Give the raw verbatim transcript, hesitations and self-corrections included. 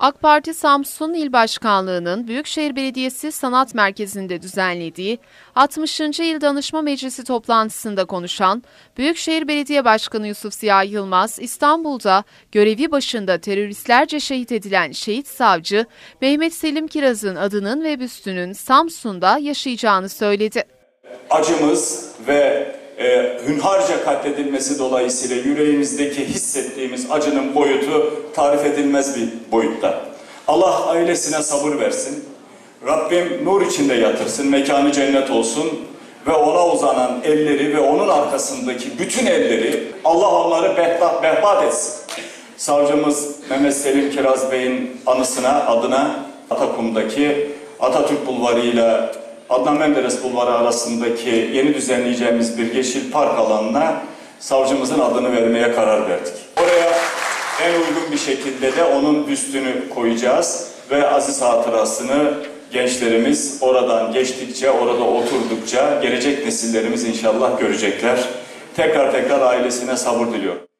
AK Parti Samsun İl Başkanlığı'nın Büyükşehir Belediyesi Sanat Merkezi'nde düzenlediği altmışıncı Yıl Danışma Meclisi toplantısında konuşan Büyükşehir Belediye Başkanı Yusuf Ziya Yılmaz, İstanbul'da görevi başında teröristlerce şehit edilen şehit savcı Mehmet Selim Kiraz'ın adının ve büstünün Samsun'da yaşayacağını söyledi. Acımız ve e, hünharca katledilmesi dolayısıyla yüreğimizdeki hissettiğimiz acının boyutu tarif edilmez bir boyutta. Allah ailesine sabır versin. Rabbim nur içinde yatırsın, mekanı cennet olsun ve ona uzanan elleri ve onun arkasındaki bütün elleri Allah onları behbat, behbat etsin. Savcımız Mehmet Selim Kiraz Bey'in anısına, adına Atakum'daki Atatürk Bulvarı ile Adnan Menderes Bulvarı arasındaki yeni düzenleyeceğimiz bir yeşil park alanına savcımızın adını vermeye karar verdik. Oraya en uygun bir şekilde de onun büstünü koyacağız ve aziz hatırasını gençlerimiz oradan geçtikçe, orada oturdukça gelecek nesillerimiz inşallah görecekler. Tekrar tekrar ailesine sabır diliyorum.